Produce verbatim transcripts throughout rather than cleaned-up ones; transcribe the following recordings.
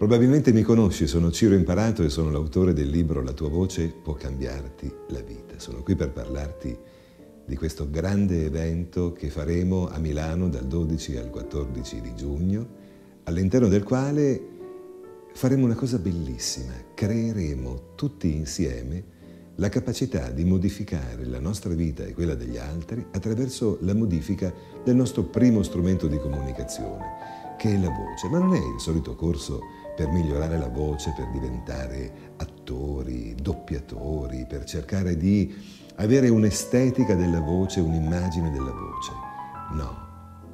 Probabilmente mi conosci, sono Ciro Imparato e sono l'autore del libro La tua voce può cambiarti la vita. Sono qui per parlarti di questo grande evento che faremo a Milano dal dodici al quattordici di giugno, all'interno del quale faremo una cosa bellissima. Creeremo tutti insieme la capacità di modificare la nostra vita e quella degli altri attraverso la modifica del nostro primo strumento di comunicazione, che è la voce. Ma non è il solito corso per migliorare la voce, per diventare attori, doppiatori, per cercare di avere un'estetica della voce, un'immagine della voce. No,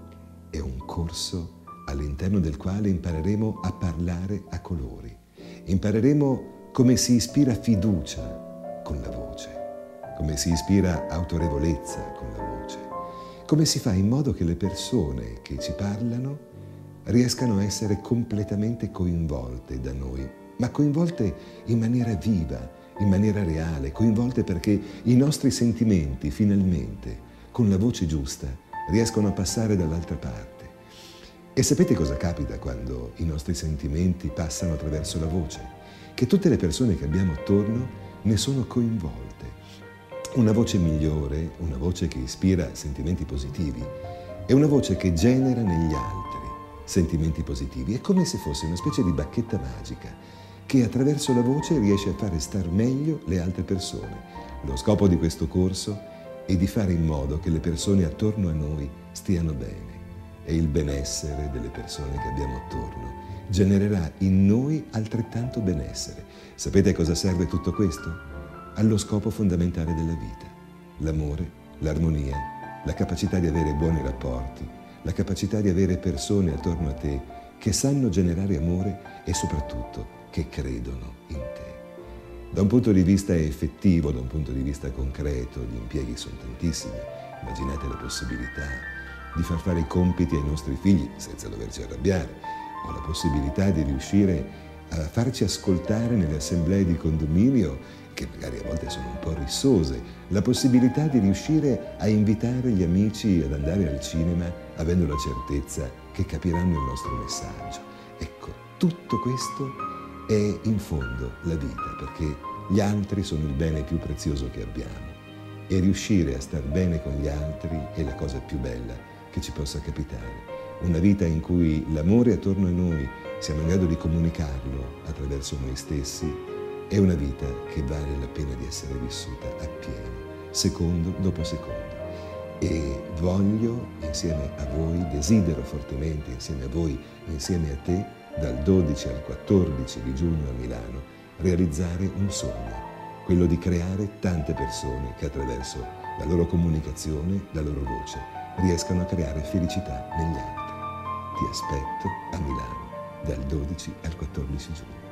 è un corso all'interno del quale impareremo a parlare a colori. Impareremo come si ispira fiducia con la voce, come si ispira autorevolezza con la voce, come si fa in modo che le persone che ci parlano riescano a essere completamente coinvolte da noi, ma coinvolte in maniera viva, in maniera reale, coinvolte perché i nostri sentimenti finalmente, con la voce giusta, riescono a passare dall'altra parte. E sapete cosa capita quando i nostri sentimenti passano attraverso la voce? Che tutte le persone che abbiamo attorno ne sono coinvolte. Una voce migliore, una voce che ispira sentimenti positivi, è una voce che genera negli altri sentimenti positivi. È come se fosse una specie di bacchetta magica che attraverso la voce riesce a fare star meglio le altre persone. Lo scopo di questo corso è di fare in modo che le persone attorno a noi stiano bene e il benessere delle persone che abbiamo attorno genererà in noi altrettanto benessere. Sapete a cosa serve tutto questo? Allo scopo fondamentale della vita: l'amore, l'armonia, la capacità di avere buoni rapporti, la capacità di avere persone attorno a te che sanno generare amore e soprattutto che credono in te. Da un punto di vista effettivo, da un punto di vista concreto, gli impieghi sono tantissimi. Immaginate la possibilità di far fare i compiti ai nostri figli senza doverci arrabbiare, o la possibilità di riuscire a farci ascoltare nelle assemblee di condominio, che magari a volte sono un po' rissose, la possibilità di riuscire a invitare gli amici ad andare al cinema avendo la certezza che capiranno il nostro messaggio. Ecco, tutto questo è in fondo la vita, perché gli altri sono il bene più prezioso che abbiamo e riuscire a star bene con gli altri è la cosa più bella che ci possa capitare. Una vita in cui l'amore attorno a noi siamo in grado di comunicarlo attraverso noi stessi è una vita che vale la pena di essere vissuta appieno, secondo dopo secondo. E voglio insieme a voi, desidero fortemente insieme a voi, insieme a te, dal dodici al quattordici di giugno a Milano, realizzare un sogno, quello di creare tante persone che attraverso la loro comunicazione, la loro voce, riescano a creare felicità negli altri. Ti aspetto a Milano dal dodici al quattordici giugno.